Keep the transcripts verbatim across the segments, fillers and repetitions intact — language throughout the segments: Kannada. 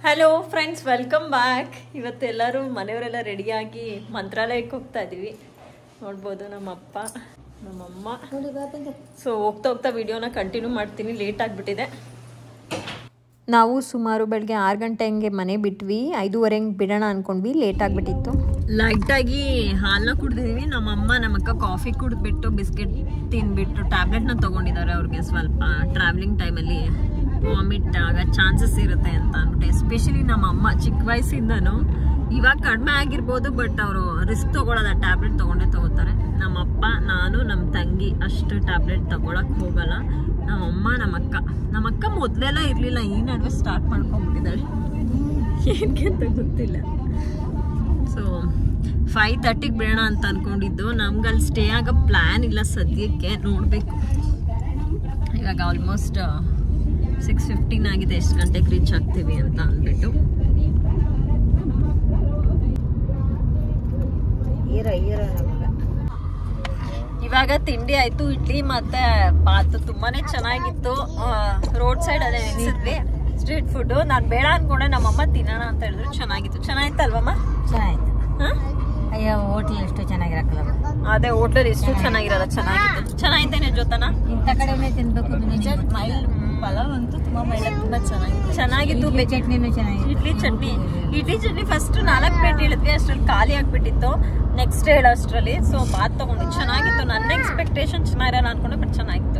Hello friends, welcome back. ಇವತ್ತೆಲ್ಲರೂ ಮನೆಯವರೆಲ್ಲ ರೆಡಿಯಾಗಿ ಮಂತ್ರಾಲಯಕ್ಕೆ ಹೋಗ್ತಾ ಇದ್ದೀವಿ. ನೋಡ್ಬೋದು ನಮ್ಮಪ್ಪ ನಮ್ಮಮ್ಮ. ಸೊ ಹೋಗ್ತಾ ಹೋಗ್ತಾ ವಿಡಿಯೋನ ಕಂಟಿನ್ಯೂ ಮಾಡ್ತೀನಿ. ಲೇಟ್ ಆಗಿಬಿಟ್ಟಿದೆ. ನಾವು ಸುಮಾರು ಬೆಳಗ್ಗೆ ಆರು ಗಂಟೆ ಹಂಗೆ ಮನೆ ಬಿಟ್ವಿ. ಐದೂವರೆ ಹಂಗೆ ಬಿಡೋಣ ಅಂದ್ಕೊಂಡ್ವಿ. ಲೇಟ್ ಆಗಿಬಿಟ್ಟಿತ್ತು. ಲೈಟಾಗಿ ಹಾಲನ್ನ ಕುಡ್ದಿದ್ದೀವಿ. ನಮ್ಮಮ್ಮ ನಮ್ಮಕ್ಕ ಕಾಫಿ ಕುಡಿದ್ಬಿಟ್ಟು ಬಿಸ್ಕೆಟ್ ತಿಂದ್ಬಿಟ್ಟು ಟ್ಯಾಬ್ಲೆಟ್ನ ತೊಗೊಂಡಿದ್ದಾರೆ. ಅವ್ರಿಗೆ ಸ್ವಲ್ಪ ಟ್ರಾವೆಲಿಂಗ್ ಟೈಮಲ್ಲಿ ವಾಮಿಟ್ ಆಗೋ ಚಾನ್ಸಸ್ ಇರುತ್ತೆ ಅಂತ ಅಂದ್ಬಿಟ್ಟು. ಎಸ್ಪೆಷಲಿ ನಮ್ಮಮ್ಮ ಚಿಕ್ಕ ವಯಸ್ಸಿಂದನೂ ಇವಾಗ ಕಡಿಮೆ ಆಗಿರ್ಬೋದು, ಬಟ್ ಅವರು ರಿಸ್ಕ್ ತೊಗೊಳೋದ ಟ್ಯಾಬ್ಲೆಟ್ ತೊಗೊಂಡೇ ತೊಗೋತಾರೆ. ನಮ್ಮಪ್ಪ, ನಾನು, ನಮ್ಮ ತಂಗಿ ಅಷ್ಟು ಟ್ಯಾಬ್ಲೆಟ್ ತೊಗೊಳಕ್ಕೆ ಹೋಗಲ್ಲ. ನಮ್ಮಮ್ಮ ನಮ್ಮಕ್ಕ ನಮ್ಮಕ್ಕ ಮೊದಲೆಲ್ಲ ಇರಲಿಲ್ಲ, ಈ ನಡುವೆ ಸ್ಟಾರ್ಟ್ ಮಾಡ್ಕೊಂಡ್ಬಿಟ್ಟಿದ್ದಾಳೆ. ಏನಕ್ಕೆ ಅಂತ ಗೊತ್ತಿಲ್ಲ. ಸೊ ಫೈವ್ ತರ್ಟಿಗೆ ಬಿಡೋಣ ಅಂತ ಅಂದ್ಕೊಂಡಿದ್ದು. ನಮ್ಗೆ ಅಲ್ಲಿ ಸ್ಟೇ ಆಗೋ ಪ್ಲ್ಯಾನ್ ಇಲ್ಲ ಸದ್ಯಕ್ಕೆ, ನೋಡಬೇಕು. ಇವಾಗ ಆಲ್ಮೋಸ್ಟ್ ಸಿಕ್ಸ್ ಫಿಫ್ಟೀನ್ ಆಗಿದೆ. ಎಷ್ಟು ಗಂಟೆಗೆ ರೀಚ್ ಆಗ್ತೀವಿ ಅಂತ ಅಂದ್ಬಿಟ್ಟು. ಇವಾಗ ತಿಂಡಿ ಆಯ್ತು, ಇಡ್ಲಿ ಮತ್ತೆ ಬಾತ್ ತುಂಬಾನೇ ಚೆನ್ನಾಗಿತ್ತು. ರೋಡ್ ಸೈಡ್ ಅದೇ ನಿಲ್ಸಿದ್ವಿ, ಸ್ಟ್ರೀಟ್ ಫುಡ್. ನಾನು ಬೇಡ ಅನ್ಕೊಂಡೆ, ನಮ್ಮಮ್ಮ ತಿನ್ನೋಣ ಅಂತ ಹೇಳಿದ್ರು. ಚೆನ್ನಾಗಿತ್ತು. ಚೆನ್ನಾಗಿತ್ತು ಅಲ್ವಮ್ಮ? ಚೆನ್ನಾಗಿತ್ತು. ಅಯ್ಯೋ, ಹೋಟ್ಲ್ ಎಷ್ಟು ಚೆನ್ನಾಗಿರಕ್ಕಲ್ಲ. ಅದೇ ಹೋಟ್ಲಲ್ಲಿ ಎಷ್ಟು ಚೆನ್ನಾಗಿರಲ್ಲ. ಚೆನ್ನಾಗಿತ್ತು. ಚೆನ್ನಾಗಿದ್ದೇನೆ ಜೊತೆನ ಇಂಥ ಕಡೆನೇ ತಿನ್ಬೇಕು. ಮೈಲ್ ಪಲಾವ್ ಅಂತೂ ತುಂಬಾ ಮೈಲ ತುಂಬಾ ಚೆನ್ನಾಗಿತ್ತು. ಚೆನ್ನಾಗಿತ್ತು. ಚಟ್ನಿನೂ ಚೆನ್ನಾಗಿತ್ತು. ಇಡ್ಲಿ ಚಟ್ನಿ ಇಡ್ಲಿ ಚಟ್ನಿ ಫಸ್ಟ್ ನಾಲ್ಕು ಪ್ಲೇಟ್ ಹೇಳಿದ್ವಿ, ಅಷ್ಟ್ರಲ್ಲಿ ಖಾಲಿ ಆಗ್ಬಿಟ್ಟಿತ್ತು. ನೆಕ್ಸ್ಟ್ ಹೇಳೋ ಅಷ್ಟರಲ್ಲಿ. ಸೊ ಬಾತ್ ತಗೊಂಡು ಚೆನ್ನಾಗಿತ್ತು. ನನ್ನ ಎಕ್ಸ್ಪೆಕ್ಟೇಷನ್ ಚೆನ್ನಾಗಿರಲ್ಲ ಅನ್ಕೊಂಡೆ, ಬಟ್ ಚೆನ್ನಾಗಿತ್ತು.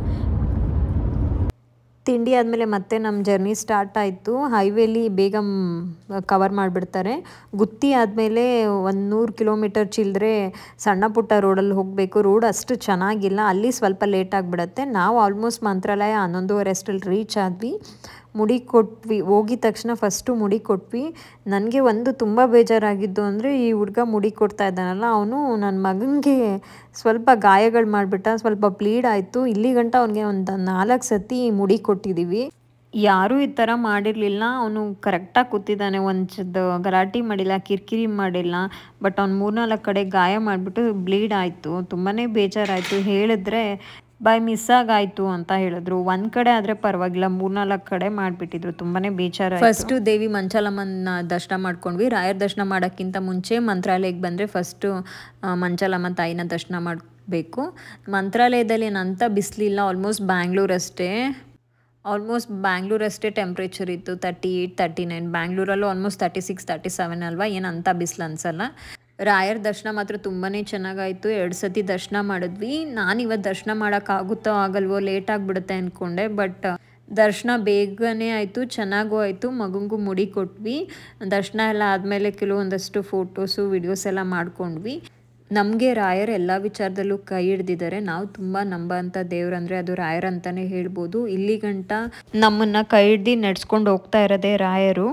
ತಿಂಡಿ ಆದಮೇಲೆ ಮತ್ತೆ ನಮ್ಮ ಜರ್ನಿ ಸ್ಟಾರ್ಟ್ ಆಯಿತು. ಹೈವೇಲಿ ಬೇಗ ಕವರ್ ಮಾಡಿಬಿಡ್ತಾರೆ. ಗುತ್ತಿ ಆದಮೇಲೆ ಒಂದು ನೂರು ಕಿಲೋಮೀಟರ್ ಚಿಲ್ಲರೆ ಸಣ್ಣ ಪುಟ್ಟ ರೋಡಲ್ಲಿ ಹೋಗಬೇಕು. ರೋಡ್ ಅಷ್ಟು ಚೆನ್ನಾಗಿಲ್ಲ, ಅಲ್ಲಿ ಸ್ವಲ್ಪ ಲೇಟ್ ಆಗಿಬಿಡತ್ತೆ. ನಾವು ಆಲ್ಮೋಸ್ಟ್ ಮಂತ್ರಾಲಯ ಹನ್ನೊಂದುವರೆ ಅಷ್ಟರಲ್ಲಿ ರೀಚ್ ಆದ್ವಿ. ಮುಡಿ ಕೊಟ್ವಿ. ಹೋಗಿದ ತಕ್ಷಣ ಫಸ್ಟು ಮುಡಿ ಕೊಟ್ವಿ. ನನಗೆ ಒಂದು ತುಂಬ ಬೇಜಾರಾಗಿದ್ದು ಅಂದರೆ, ಈ ಹುಡುಗ ಮುಡಿ ಕೊಡ್ತಾ ಇದ್ದಾನಲ್ಲ, ಅವನು ನನ್ನ ಮಗನಿಗೆ ಸ್ವಲ್ಪ ಗಾಯಗಳು ಮಾಡಿಬಿಟ್ಟ. ಸ್ವಲ್ಪ ಬ್ಲೀಡ್ ಆಯಿತು. ಇಲ್ಲಿ ಗಂಟ ಅವನಿಗೆ ಒಂದು ನಾಲ್ಕು ಸತಿ ಮುಡಿ ಕೊಟ್ಟಿದ್ದೀವಿ. ಯಾರೂ ಈ ಥರ ಮಾಡಿರಲಿಲ್ಲ. ಅವನು ಕರೆಕ್ಟಾಗಿ ಕೂತಿದ್ದಾನೆ, ಒಂದು ಗಲಾಟೆ ಮಾಡಿಲ್ಲ, ಕಿರಿಕಿರಿ ಮಾಡಿಲ್ಲ. ಬಟ್ ಅವ್ನು ಮೂರ್ನಾಲ್ಕು ಕಡೆ ಗಾಯ ಮಾಡಿಬಿಟ್ಟು ಬ್ಲೀಡ್ ಆಯಿತು. ತುಂಬಾ ಬೇಜಾರಾಯಿತು. ಹೇಳಿದ್ರೆ ಬೈ ಮಿಸ್ ಆಗಾಯಿತು ಅಂತ ಹೇಳಿದ್ರು. ಒಂದು ಕಡೆ ಆದರೆ ಪರವಾಗಿಲ್ಲ, ಮೂರ್ನಾಲ್ಕು ಕಡೆ ಮಾಡಿಬಿಟ್ಟಿದ್ರು. ತುಂಬಾ ಬೇಜಾರ. ಫಸ್ಟು ದೇವಿ ಮಂಚಾಲಮ್ಮನ ದರ್ಶನ ಮಾಡ್ಕೊಂಡ್ವಿ. ರಾಯರ ದರ್ಶನ ಮಾಡೋಕ್ಕಿಂತ ಮುಂಚೆ ಮಂತ್ರಾಲಯಕ್ಕೆ ಬಂದರೆ ಫಸ್ಟು ಮಂಚಾಲಮ್ಮ ತಾಯಿನ ದರ್ಶನ ಮಾಡಬೇಕು. ಮಂತ್ರಾಲಯದಲ್ಲಿ ಏನಂತ ಬಿಸಿಲಿಲ್ಲ. ಆಲ್ಮೋಸ್ಟ್ ಬ್ಯಾಂಗ್ಳೂರ್ ಅಷ್ಟೇ ಆಲ್ಮೋಸ್ಟ್ ಬ್ಯಾಂಗ್ಳೂರ್ ಅಷ್ಟೇ ಟೆಂಪ್ರೇಚರ್ ಇತ್ತು. ತರ್ಟಿ ಏಯ್ಟ್ ತರ್ಟಿ ನೈನ್ ಬ್ಯಾಂಗ್ಳೂರಲ್ಲೂ almost thirty six thirty seven ಅಲ್ವಾ, ಏನಂತ ಬಿಸಿಲು ಅನಿಸಲ್ಲ. ರಾಯರ ದರ್ಶನ ಮಾತ್ರ ತುಂಬಾ ಚೆನ್ನಾಗಾಯಿತು. ಎರಡು ಸತಿ ದರ್ಶನ ಮಾಡಿದ್ವಿ. ನಾನು ಇವತ್ತು ದರ್ಶನ ಮಾಡೋಕ್ಕಾಗುತ್ತೋ ಆಗಲ್ವೋ, ಲೇಟ್ ಆಗಿಬಿಡುತ್ತೆ ಅಂದ್ಕೊಂಡೆ. ಬಟ್ ದರ್ಶನ ಬೇಗನೆ ಆಯಿತು, ಚೆನ್ನಾಗೂ ಆಯಿತು. ಮಗುಂಗೂ ಮುಡಿ ಕೊಟ್ವಿ. ದರ್ಶನ ಎಲ್ಲ ಆದಮೇಲೆ ಕೆಲವೊಂದಷ್ಟು ಫೋಟೋಸು ವಿಡಿಯೋಸ್ ಎಲ್ಲ ಮಾಡ್ಕೊಂಡ್ವಿ. ನಮಗೆ ರಾಯರು ಎಲ್ಲ ವಿಚಾರದಲ್ಲೂ ಕೈ ಹಿಡ್ದಿದ್ದಾರೆ. ನಾವು ತುಂಬ ನಂಬೋಂಥ ದೇವ್ರಂದರೆ ಅದು ರಾಯರ್ ಅಂತಲೇ ಹೇಳ್ಬೋದು. ಇಲ್ಲಿ ಗಂಟ ನಮ್ಮನ್ನು ಕೈ ಹಿಡ್ದು ನಡೆಸ್ಕೊಂಡು ಹೋಗ್ತಾ ಇರೋದೇ ರಾಯರು.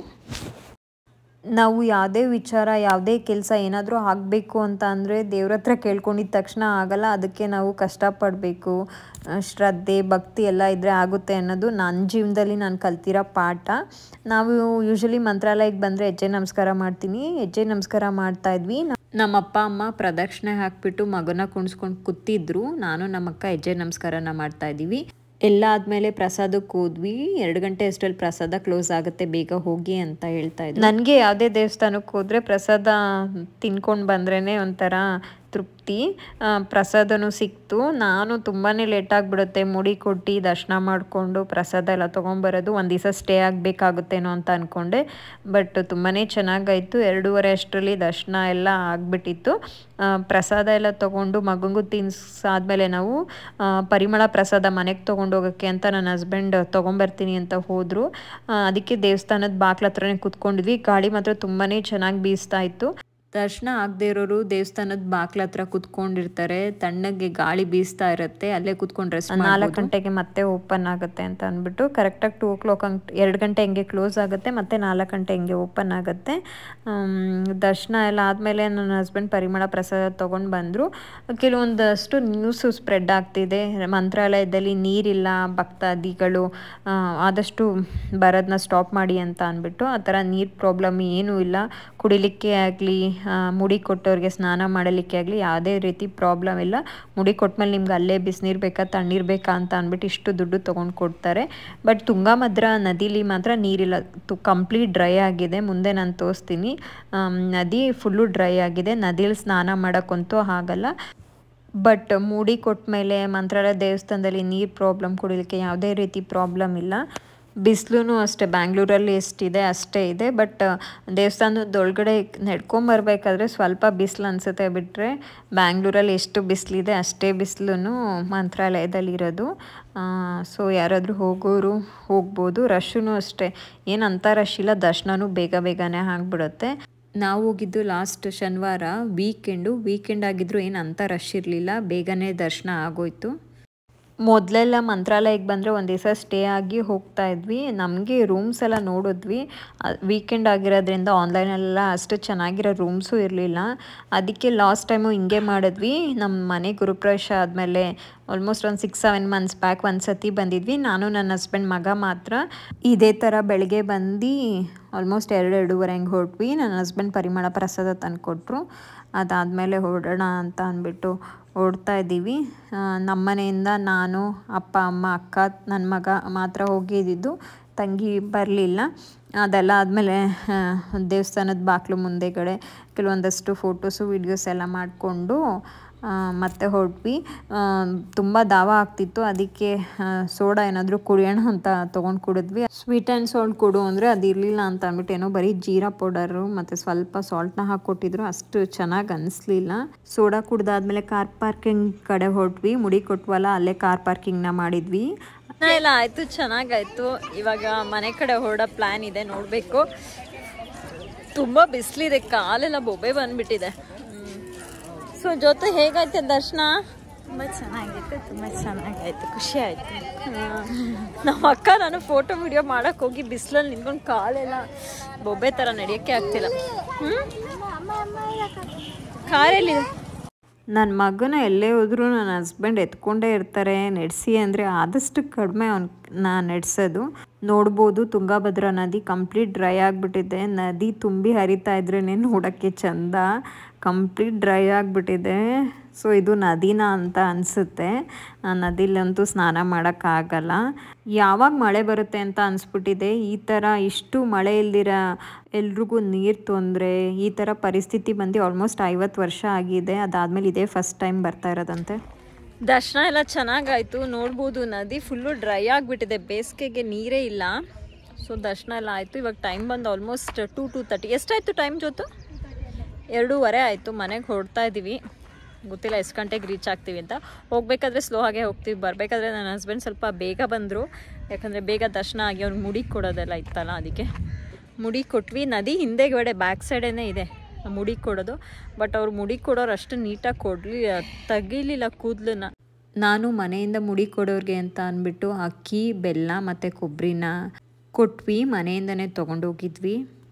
ನಾವು ಯಾವುದೇ ವಿಚಾರ, ಯಾವುದೇ ಕೆಲಸ ಏನಾದರೂ ಆಗಬೇಕು ಅಂತ ಅಂದರೆ ದೇವ್ರ ಹತ್ರ ಕೇಳ್ಕೊಂಡಿದ್ದ ತಕ್ಷಣ ಆಗಲ್ಲ. ಅದಕ್ಕೆ ನಾವು ಕಷ್ಟಪಡಬೇಕು. ಶ್ರದ್ಧೆ ಭಕ್ತಿ ಎಲ್ಲ ಇದ್ದರೆ ಆಗುತ್ತೆ ಅನ್ನೋದು ನನ್ನ ಜೀವನದಲ್ಲಿ ನಾನು ಕಲ್ತಿರೋ ಪಾಠ. ನಾವು ಯೂಶ್ವಲಿ ಮಂತ್ರಾಲಯಕ್ಕೆ ಬಂದರೆ ಹೆಜ್ಜೆ ನಮಸ್ಕಾರ ಮಾಡ್ತೀನಿ. ಹೆಜ್ಜೆ ನಮಸ್ಕಾರ ಮಾಡ್ತಾಯಿದ್ವಿ. ನಮ್ಮ ಅಪ್ಪ ಅಮ್ಮ ಪ್ರದಕ್ಷಿಣೆ ಹಾಕಿಬಿಟ್ಟು ಮಗನ ಕುಣಿಸ್ಕೊಂಡು ಕೂತಿದ್ರು. ನಾನು ನಮ್ಮಕ್ಕ ಹೆಜ್ಜೆ ನಮಸ್ಕಾರನ ಮಾಡ್ತಾಯಿದ್ದೀವಿ. ಎಲ್ಲ ಆದಮೇಲೆ ಪ್ರಸಾದಕ್ಕೆ ಹೋದ್ವಿ. ಎರಡು ಗಂಟೆ ಅಷ್ಟರಲ್ಲಿ ಪ್ರಸಾದ ಕ್ಲೋಸ್ ಆಗುತ್ತೆ, ಬೇಗ ಹೋಗಿ ಅಂತ ಹೇಳ್ತಾ ಇದ್ದೆ. ನನಗೆ ಯಾವುದೇ ದೇವಸ್ಥಾನಕ್ಕೆ ಹೋದರೆ ಪ್ರಸಾದ ತಿನ್ಕೊಂಡು ಬಂದ್ರೇ ಒಂಥರ ತೃಪ್ತಿ. ಪ್ರಸಾದನೂ ಸಿಕ್ತು. ನಾನು ತುಂಬಾ ಲೇಟ್ ಆಗಿಬಿಡುತ್ತೆ ಮುಡಿ ಕೊಟ್ಟು ದರ್ಶನ ಮಾಡಿಕೊಂಡು ಪ್ರಸಾದ ಎಲ್ಲ ತೊಗೊಂಬರೋದು. ಒಂದು ದಿವಸ ಸ್ಟೇ ಆಗಬೇಕಾಗುತ್ತೇನೋ ಅಂತ ಅಂದ್ಕೊಂಡೆ. ಬಟ್ ತುಂಬಾ ಚೆನ್ನಾಗಾಯಿತು. ಎರಡೂವರೆ ಅಷ್ಟರಲ್ಲಿ ದರ್ಶನ ಎಲ್ಲ ಆಗಿಬಿಟ್ಟಿತ್ತು. ಪ್ರಸಾದ ಎಲ್ಲ ತೊಗೊಂಡು ಮಗಂಗೂ ತಿನ್ಸಾದ್ಮೇಲೆ ನಾವು ಪರಿಮಳ ಪ್ರಸಾದ ಮನೆಗೆ ತೊಗೊಂಡು ಹೋಗೋಕ್ಕೆ ಅಂತ ನನ್ನ ಹಸ್ಬೆಂಡ್ ತೊಗೊಂಬರ್ತೀನಿ ಅಂತ ಹೋದರು. ಅದಕ್ಕೆ ದೇವಸ್ಥಾನದ ಬಾಗ್ಲ ಹತ್ರನೇ ಕೂತ್ಕೊಂಡಿದ್ವಿ. ಗಾಳಿ ಮಾತ್ರ ತುಂಬಾ ಚೆನ್ನಾಗಿ ಬೀಸ್ತಾ ಇತ್ತು. ದರ್ಶನ ಆಗದೆ ಇರೋರು ದೇವಸ್ಥಾನದ ಬಾಗ್ಲ ಹತ್ರ ಕುತ್ಕೊಂಡಿರ್ತಾರೆ. ತಣ್ಣಗೆ ಗಾಳಿ ಬೀಸ್ತಾ ಇರುತ್ತೆ, ಅಲ್ಲೇ ಕುತ್ಕೊಂಡು ರೆಸ್ಟ್. ನಾಲ್ಕು ಗಂಟೆಗೆ ಮತ್ತೆ ಓಪನ್ ಆಗುತ್ತೆ ಅಂತ ಅಂದ್ಬಿಟ್ಟು ಕರೆಕ್ಟಾಗಿ ಟೂ ಓ ಕ್ಲಾಕ್ ಹಂಗೆ ಎರಡು ಗಂಟೆ ಹಿಂಗೆ ಕ್ಲೋಸ್ ಆಗುತ್ತೆ, ಮತ್ತು ನಾಲ್ಕು ಗಂಟೆ ಹಿಂಗೆ ಓಪನ್ ಆಗುತ್ತೆ. ದರ್ಶನ ಎಲ್ಲ ಆದಮೇಲೆ ನನ್ನ ಹಸ್ಬೆಂಡ್ ಪರಿಮಳ ಪ್ರಸಾದ ತೊಗೊಂಡು ಬಂದರು. ಕೆಲವೊಂದಷ್ಟು ನ್ಯೂಸು ಸ್ಪ್ರೆಡ್ ಆಗ್ತಿದೆ, ಮಂತ್ರಾಲಯದಲ್ಲಿ ನೀರಿಲ್ಲ, ಭಕ್ತಾದಿಗಳು ಆದಷ್ಟು ಬರೋದನ್ನ ಸ್ಟಾಪ್ ಮಾಡಿ ಅಂತ ಅಂದ್ಬಿಟ್ಟು. ಆ ಥರ ನೀರು ಪ್ರಾಬ್ಲಮ್ ಏನೂ ಇಲ್ಲ. ಕುಡಿಲಿಕ್ಕೆ ಆಗಲಿ ಮುಡಿ ಕೊಟ್ಟವ್ರಿಗೆ ಸ್ನಾನ ಮಾಡಲಿಕ್ಕೆ ಆಗಲಿ ಯಾವುದೇ ರೀತಿ ಪ್ರಾಬ್ಲಮ್ ಇಲ್ಲ. ಮುಡಿ ಕೊಟ್ಟಮೇಲೆ ನಿಮ್ಗೆ ಅಲ್ಲೇ ಬಿಸಿನೀರು ಬೇಕಾ ತಣ್ಣೀರು ಬೇಕಾ ಅಂತ ಅಂದ್ಬಿಟ್ಟು ಇಷ್ಟು ದುಡ್ಡು ತೊಗೊಂಡು ಕೊಡ್ತಾರೆ. ಬಟ್ ತುಂಗಾಭದ್ರಾ ನದಿಲಿ ಮಾತ್ರ ನೀರಿಲ್ಲ, ತು ಕಂಪ್ಲೀಟ್ ಡ್ರೈ ಆಗಿದೆ. ಮುಂದೆ ನಾನು ತೋರಿಸ್ತೀನಿ. ನದಿ ಫುಲ್ಲು ಡ್ರೈ ಆಗಿದೆ, ನದಿಯಲ್ಲಿ ಸ್ನಾನ ಮಾಡೋಕ್ಕಂತೂ ಆಗಲ್ಲ. ಬಟ್ ಮೂಡಿ ಕೊಟ್ಟ ಮೇಲೆ ಮಂತ್ರಾಲಯ ದೇವಸ್ಥಾನದಲ್ಲಿ ನೀರು ಪ್ರಾಬ್ಲಮ್ ಕುಡಿಲಿಕ್ಕೆ ಯಾವುದೇ ರೀತಿ ಪ್ರಾಬ್ಲಮ್ ಇಲ್ಲ. ಬಿಸಿಲು ಅಷ್ಟೇ, ಬ್ಯಾಂಗ್ಳೂರಲ್ಲಿ ಎಷ್ಟಿದೆ ಅಷ್ಟೇ ಇದೆ. ಬಟ್ ದೇವಸ್ಥಾನದೊಳಗಡೆ ನಡ್ಕೊಂಬರ್ಬೇಕಾದ್ರೆ ಸ್ವಲ್ಪ ಬಿಸಿಲು ಅನಿಸುತ್ತೆ, ಬಿಟ್ಟರೆ ಬ್ಯಾಂಗ್ಳೂರಲ್ಲಿ ಎಷ್ಟು ಬಿಸಿಲಿದೆ ಅಷ್ಟೇ ಬಿಸಿಲು ಮಂತ್ರಾಲಯದಲ್ಲಿರೋದು. ಸೊ ಯಾರಾದರೂ ಹೋಗೋರು ಹೋಗ್ಬೋದು. ರಶ್ಶೂ ಅಷ್ಟೇ, ಏನಂತ ರಶ್ ಇಲ್ಲ, ದರ್ಶನವೂ ಬೇಗ ಬೇಗನೆ ಆಗಿಬಿಡುತ್ತೆ. ನಾವು ಹೋಗಿದ್ದು ಲಾಸ್ಟ್ ಶನಿವಾರ, ವೀಕೆಂಡು ವೀಕೆಂಡ್ ಆಗಿದ್ರು ಏನು ಅಂಥ ರಶ್ ಇರಲಿಲ್ಲ, ಬೇಗನೆ ದರ್ಶನ ಆಗೋಯ್ತು. ಮೊದಲೆಲ್ಲ ಮಂತ್ರಾಲಯಕ್ಕೆ ಬಂದರೆ ಒಂದು ದಿವಸ ಸ್ಟೇ ಆಗಿ ಹೋಗ್ತಾ ಇದ್ವಿ. ನಮಗೆ ರೂಮ್ಸ್ ಎಲ್ಲ ನೋಡಿದ್ವಿ, ವೀಕೆಂಡ್ ಆಗಿರೋದ್ರಿಂದ ಆನ್ಲೈನೆಲ್ಲ ಅಷ್ಟು ಚೆನ್ನಾಗಿರೋ ರೂಮ್ಸು ಇರಲಿಲ್ಲ. ಅದಕ್ಕೆ ಲಾಸ್ಟ್ ಟೈಮು ಹಿಂಗೆ ಮಾಡಿದ್ವಿ. ನಮ್ಮ ಮನೆ ಗುರುಪ್ರವೇಶ ಆದಮೇಲೆ ಆಲ್ಮೋಸ್ಟ್ ಒಂದು ಸಿಕ್ಸ್ ಸೆವೆನ್ ಮಂತ್ಸ್ ಬ್ಯಾಕ್ ಒಂದು ಸತಿ ಬಂದಿದ್ವಿ, ನಾನು ನನ್ನ ಹಸ್ಬೆಂಡ್ ಮಗ ಮಾತ್ರ. ಇದೇ ಥರ ಬೆಳಗ್ಗೆ ಬಂದು ಆಲ್ಮೋಸ್ಟ್ ಎರಡು ಎರಡೂವರೆ ಹಂಗೆ ಹೊರಟ್ವಿ. ನನ್ನ ಹಸ್ಬೆಂಡ್ ಪರಿಮಳ ಪ್ರಸಾದ ತಂದುಕೊಟ್ರು. ಅದಾದಮೇಲೆ ಹೊರಡೋಣ ಅಂತ ಅಂದ್ಬಿಟ್ಟು ಓಡ್ತಾ ಇದ್ದೀವಿ. ನಮ್ಮ ಮನೆಯಿಂದ ನಾನು, ಅಪ್ಪ, ಅಮ್ಮ, ಅಕ್ಕ, ನನ್ನ ಮಗ ಮಾತ್ರ ಹೋಗಿದ್ದಿದ್ದು, ತಂಗಿ ಬರಲಿಲ್ಲ. ಅದೆಲ್ಲ ಆದಮೇಲೆ ದೇವಸ್ಥಾನದ ಬಾಗಿಲು ಮುಂದೆಗಡೆ ಕೆಲವೊಂದಷ್ಟು ಫೋಟೋಸು ವೀಡಿಯೋಸ್ ಎಲ್ಲ ಮಾಡಿಕೊಂಡು ಮತ್ತೆ ಹೊರಟ್ವಿ. ತುಂಬ ದಾವ ಆಗ್ತಿತ್ತು, ಅದಕ್ಕೆ ಸೋಡಾ ಏನಾದರೂ ಕುಡಿಯೋಣ ಅಂತ ತೊಗೊಂಡು ಕುಡಿದ್ವಿ. ಸ್ವೀಟ್ ಆ್ಯಂಡ್ ಸಾಲ್ಟ್ ಕೊಡು ಅಂದರೆ ಅದು ಇರಲಿಲ್ಲ ಅಂತ ಅಂದ್ಬಿಟ್ಟು ಏನೋ ಬರೀ ಜೀರಾ ಪೌಡರು ಮತ್ತು ಸ್ವಲ್ಪ ಸಾಲ್ಟ್ನ ಹಾಕ್ಕೊಟ್ಟಿದ್ರು, ಅಷ್ಟು ಚೆನ್ನಾಗಿ ಅನ್ನಿಸ್ಲಿಲ್ಲ. ಸೋಡಾ ಕುಡ್ದಾದ್ಮೇಲೆ ಕಾರ್ ಪಾರ್ಕಿಂಗ್ ಕಡೆ ಹೊರಟ್ವಿ. ಮುಡಿ ಕೊಟ್ವಲ್ಲ, ಅಲ್ಲೇ ಕಾರ್ ಪಾರ್ಕಿಂಗ್ನ ಮಾಡಿದ್ವಿ. ಎಲ್ಲ ಆಯಿತು, ಚೆನ್ನಾಗಾಯಿತು. ಇವಾಗ ಮನೆ ಕಡೆ ಹೊರಡೋ ಪ್ಲ್ಯಾನ್ ಇದೆ, ನೋಡಬೇಕು. ತುಂಬ ಬಿಸಿಲಿದೆ, ಕಾಲೆಲ್ಲ ಬೊಬ್ಬೆ ಬಂದುಬಿಟ್ಟಿದೆ. ಸೊ ಜೊತೆ ಹೇಗಾಯ್ತು ದರ್ಶನ? ತುಂಬ ಚೆನ್ನಾಗಿತ್ತು, ತುಂಬ ಚೆನ್ನಾಗಾಯ್ತು, ಖುಷಿ ಆಯಿತು. ನಮ್ಮ ಅಕ್ಕ ನಾನು ಫೋಟೋ ವಿಡಿಯೋ ಮಾಡೋಕ್ಕೆ ಹೋಗಿ ಬಿಸಿಲಲ್ಲಿ ನಿಂತ್ಕೊಂಡು ಕಾಲೆಲ್ಲ ಬೊಬ್ಬೆ ಥರ ನಡೆಯೋಕ್ಕೆ ಆಗ್ತಿಲ್ಲ. ಹ್ಞೂ ಕಾರೆಲ್ಲಿದೆ? ನನ್ನ ಮಗನ ಎಲ್ಲೇ ಹೋದರೂ ನನ್ನ ಹಸ್ಬೆಂಡ್ ಎತ್ಕೊಂಡೇ ಇರ್ತಾರೆ. ನಡೆಸಿ ಅಂದರೆ ಆದಷ್ಟು ಕಡಿಮೆ ಅವ್ನ ನಡೆಸೋದು. ನೋಡ್ಬೋದು ತುಂಗಾಭದ್ರಾ ನದಿ ಕಂಪ್ಲೀಟ್ ಡ್ರೈ ಆಗಿಬಿಟ್ಟಿದೆ. ನದಿ ತುಂಬಿ ಹರಿತಾ ಇದ್ರೇ ನೋಡೋಕ್ಕೆ ಚಂದ. ಕಂಪ್ಲೀಟ್ ಡ್ರೈ ಆಗಿಬಿಟ್ಟಿದೆ. ಸೊ ಇದು ನದಿನ ಅಂತ ಅನಿಸುತ್ತೆ. ನದಿಲಂತೂ ಸ್ನಾನ ಮಾಡೋಕ್ಕಾಗಲ್ಲ. ಯಾವಾಗ ಮಳೆ ಬರುತ್ತೆ ಅಂತ ಅನಿಸ್ಬಿಟ್ಟಿದೆ. ಈ ಥರ ಇಷ್ಟು ಮಳೆ ಇಲ್ದಿರ ಎಲ್ರಿಗೂ ನೀರು ತೊಂದರೆ, ಈ ಥರ ಪರಿಸ್ಥಿತಿ ಬಂದು ಆಲ್ಮೋಸ್ಟ್ ಐವತ್ತು ವರ್ಷ ಆಗಿದೆ. ಅದಾದಮೇಲೆ ಇದೇ ಫಸ್ಟ್ ಟೈಮ್ ಬರ್ತಾ ಇರೋದಂತೆ. ದರ್ಶನ ಎಲ್ಲ ಚೆನ್ನಾಗಾಯಿತು. ನೋಡ್ಬೋದು ನದಿ ಫುಲ್ಲು ಡ್ರೈ ಆಗಿಬಿಟ್ಟಿದೆ, ಬೇಸಿಗೆಗೆ ನೀರೇ ಇಲ್ಲ. ಸೊ ದರ್ಶನ ಎಲ್ಲ ಆಯಿತು. ಇವಾಗ ಟೈಮ್ ಬಂದು ಆಲ್ಮೋಸ್ಟ್ ಟೂ ಟೂ ತರ್ಟಿ ಎಷ್ಟಾಯಿತು ಟೈಮ್ ಜೊತೆ? ಎರಡೂವರೆ ಆಯಿತು. ಮನೆಗೆ ಹೊರಡ್ತಾ ಇದ್ದೀವಿ. ಗೊತ್ತಿಲ್ಲ ಎಷ್ಟು ಗಂಟೆಗೆ ರೀಚ್ ಆಗ್ತೀವಿ ಅಂತ. ಹೋಗಬೇಕಾದ್ರೆ ಸ್ಲೋ ಆಗೇ ಹೋಗ್ತೀವಿ, ಬರಬೇಕಾದ್ರೆ ನನ್ನ ಹಸ್ಬೆಂಡ್ ಸ್ವಲ್ಪ ಬೇಗ ಬಂದರು. ಯಾಕಂದರೆ ಬೇಗ ದರ್ಶನ ಆಗಿ ಅವ್ರಿಗೆ ಮುಡಿ ಕೊಡೋದೆಲ್ಲ ಇತ್ತಲ್ಲ, ಅದಕ್ಕೆ ಮುಡಿ ಕೊಟ್ವಿ. ನದಿ ಹಿಂದೆಗಡೆ ಬ್ಯಾಕ್ ಸೈಡೇ ಇದೆ ಮುಡಿ ಕೊಡೋದು. ಬಟ್ ಅವ್ರು ಮುಡಿ ಕೊಡೋರು ಅಷ್ಟು ನೀಟಾಗಿ ಕೊಡಲಿ ತೆಗಿಲಿಲ್ಲ ಕೂದಲನ್ನ. ನಾನು ಮನೆಯಿಂದ ಮುಡಿ ಕೊಡೋರಿಗೆ ಅಂತ ಅಂದ್ಬಿಟ್ಟು ಅಕ್ಕಿ, ಬೆಲ್ಲ ಮತ್ತು ಕೊಬ್ಬರಿನ ಕೊಟ್ವಿ. ಮನೆಯಿಂದನೇ ತೊಗೊಂಡೋಗಿದ್ವಿ.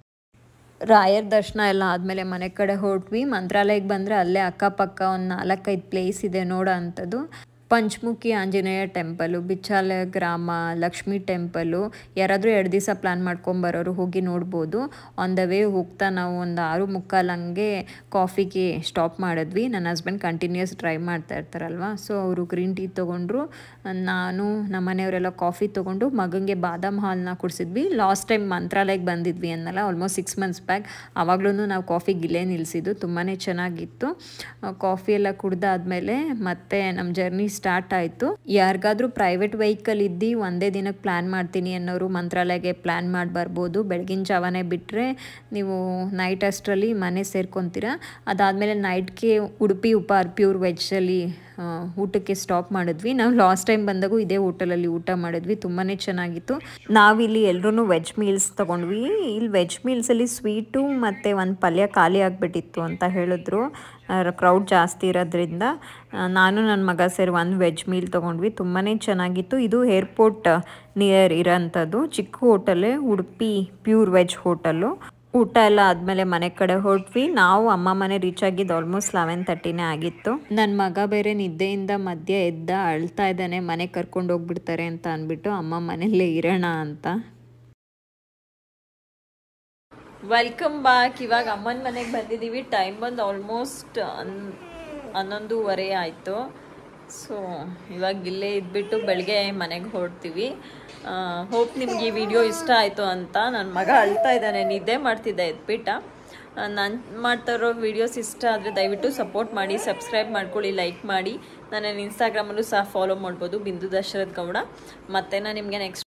ರಾಯರ್ ದರ್ಶನ ಎಲ್ಲ ಆದಮೇಲೆ ಮನೆ ಕಡೆ ಹೊರಟ್ವಿ. ಮಂತ್ರಾಲಯಕ್ಕೆ ಬಂದರೆ ಅಲ್ಲೇ ಅಕ್ಕಪಕ್ಕ ಒಂದು ನಾಲ್ಕೈದು ಪ್ಲೇಸ್ ಇದೆ ನೋಡೋ ಅಂಥದ್ದು. ಪಂಚಮುಖಿ ಆಂಜನೇಯ ಟೆಂಪಲು, ಬಿಚ್ಚಾಲ ಗ್ರಾಮ, ಲಕ್ಷ್ಮೀ ಟೆಂಪಲು. ಯಾರಾದರೂ ಎರಡು ದಿವಸ ಪ್ಲ್ಯಾನ್ ಮಾಡ್ಕೊಂಬರೋರು ಹೋಗಿ ನೋಡ್ಬೋದು. ಆನ್ ದ ವೇ ಹೋಗ್ತಾ ನಾವು ಒಂದು ಆರು ಮುಕ್ಕಾಲು ಹಂಗೆ ಕಾಫಿಗೆ ಸ್ಟಾಪ್ ಮಾಡಿದ್ವಿ. ನನ್ನ ಹಸ್ಬೆಂಡ್ ಕಂಟಿನ್ಯೂಸ್ ಡ್ರೈವ್ ಮಾಡ್ತಾ ಇರ್ತಾರಲ್ವ, ಸೊ ಅವರು ಗ್ರೀನ್ ಟೀ ತೊಗೊಂಡ್ರು. ನಾನು ನಮ್ಮ ಮನೆಯವರೆಲ್ಲ ಕಾಫಿ ತೊಗೊಂಡು ಮಗನಿಗೆ ಬಾದಾಮ್ ಹಾಲನ್ನ ಕುಡಿಸಿದ್ವಿ. ಲಾಸ್ಟ್ ಟೈಮ್ ಮಂತ್ರಾಲಯಕ್ಕೆ ಬಂದಿದ್ವಿ ಅನ್ನಲ್ಲ, ಆಲ್ಮೋಸ್ಟ್ ಸಿಕ್ಸ್ ಮಂತ್ಸ್ ಬ್ಯಾಕ್. ಆವಾಗಲೂ ನಾವು ಕಾಫಿ ಗಿಲ್ಲೇ ನಿಲ್ಲಿಸಿದ್ದು, ತುಂಬಾ ಚೆನ್ನಾಗಿತ್ತು. ಕಾಫಿ ಎಲ್ಲ ಕುಡ್ದಾದ್ಮೇಲೆ ಮತ್ತೆ ನಮ್ಮ ಜರ್ನಿ ಸ್ಟಾರ್ಟ್ ಆಯಿತು. ಯಾರಿಗಾದ್ರೂ ಪ್ರೈವೇಟ್ ವೆಹಿಕಲ್ ಇದ್ದು ಒಂದೇ ದಿನಕ್ಕೆ ಪ್ಲ್ಯಾನ್ ಮಾಡ್ತೀನಿ ಅನ್ನೋರು ಮಂತ್ರಾಲಯಕ್ಕೆ ಪ್ಲ್ಯಾನ್ ಮಾಡಿ ಬರ್ಬೋದು. ಬೆಳಗಿನ ಜಾವನೇ ಬಿಟ್ಟರೆ ನೀವು ನೈಟ್ ಅಷ್ಟರಲ್ಲಿ ಮನೆ ಸೇರ್ಕೊತೀರ. ಅದಾದಮೇಲೆ ನೈಟ್ಗೆ ಉಡುಪಿ ಉಪಾರ್ ಪ್ಯೂರ್ ವೆಜ್ಜಲ್ಲಿ ಊಟಕ್ಕೆ ಸ್ಟಾಪ್ ಮಾಡಿದ್ವಿ. ನಾವು ಲಾಸ್ಟ್ ಟೈಮ್ ಬಂದಾಗೂ ಇದೇ ಹೋಟೆಲಲ್ಲಿ ಊಟ ಮಾಡಿದ್ವಿ, ತುಂಬಾ ಚೆನ್ನಾಗಿತ್ತು. ನಾವಿಲ್ಲಿ ಎಲ್ಲರೂ ವೆಜ್ ಮೀಲ್ಸ್ ತೊಗೊಂಡ್ವಿ. ಇಲ್ಲಿ ವೆಜ್ ಮೀಲ್ಸಲ್ಲಿ ಸ್ವೀಟು ಮತ್ತು ಒಂದು ಪಲ್ಯ ಖಾಲಿ ಆಗಿಬಿಟ್ಟಿತ್ತು ಅಂತ ಹೇಳಿದ್ರು. ಕ್ರೌಡ್ ಜಾಸ್ತಿ ಇರೋದ್ರಿಂದ ನಾನು ನನ್ನ ಮಗ ಸೇರಿ ಒಂದು ವೆಜ್ ಮೀಲ್ ತೊಗೊಂಡ್ವಿ. ತುಂಬಾ ಚೆನ್ನಾಗಿತ್ತು. ಇದು ಏರ್ಪೋರ್ಟ್ ನಿಯರ್ ಇರೋಂಥದ್ದು ಚಿಕ್ಕ ಹೋಟೆಲೇ, ಉಡುಪಿ ಪ್ಯೂರ್ ವೆಜ್ ಹೋಟೆಲು. ಊಟ ಎಲ್ಲ ಆದಮೇಲೆ ಮನೆ ಕಡೆ ಹೊರಟ್ವಿ. ನಾವು ಅಮ್ಮ ಮನೆ ರೀಚ್ ಆಗಿದ್ದು ಆಲ್ಮೋಸ್ಟ್ ಲೆವೆನ್ ತರ್ಟಿನೇ ಆಗಿತ್ತು. ನನ್ನ ಮಗ ಬೇರೆ ನಿದ್ದೆಯಿಂದ ಮಧ್ಯೆ ಎದ್ದ ಅಳ್ತಾ ಇದ್ದಾನೆ, ಮನೆ ಕರ್ಕೊಂಡು ಹೋಗ್ಬಿಡ್ತಾರೆ ಅಂತ ಅಂದ್ಬಿಟ್ಟು ಅಮ್ಮ ಮನೆಯಲ್ಲೇ ಇರೋಣ ಅಂತ. Welcome back. ಇವಾಗ ಅಮ್ಮನ ಮನೆಗೆ ಬಂದಿದ್ದೀವಿ. ಟೈಮ್ ಬಂದು ಆಲ್ಮೋಸ್ಟ್ ಹನ್ ಹನ್ನೊಂದೂವರೆ ಆಯಿತು. ಸೊ ಇವಾಗ ಇಲ್ಲೇ ಇದ್ಬಿಟ್ಟು ಬೆಳಗ್ಗೆ ಮನೆಗೆ ಹೊರಡ್ತೀವಿ. ಹೋಪ್ ನಿಮ್ಗೆ ಈ ವಿಡಿಯೋ ಇಷ್ಟ ಆಯಿತು ಅಂತ. ನನ್ನ ಮಗ ಅಳ್ತಾ ಇದ್ದಾನೆ, ನಿದ್ದೆ ಮಾಡ್ತಿದ್ದೆ ಎದ್ಬಿಟ್ಟ. ನಾನು ಮಾಡ್ತಾ ಇರೋ ವೀಡಿಯೋಸ್ ಇಷ್ಟ ಆದರೆ ದಯವಿಟ್ಟು ಸಪೋರ್ಟ್ ಮಾಡಿ, ಸಬ್ಸ್ಕ್ರೈಬ್ ಮಾಡ್ಕೊಳ್ಳಿ, ಲೈಕ್ ಮಾಡಿ. ನನ್ನ ಇನ್ಸ್ಟಾಗ್ರಾಮಲ್ಲೂ ಸಹ ಫಾಲೋ ಮಾಡ್ಬೋದು, ಬಿಂದು ದಶರಥ್ ಗೌಡ. ಮತ್ತು ನಾನು ನಿಮಗೆ ನೆಕ್ಸ್ಟ್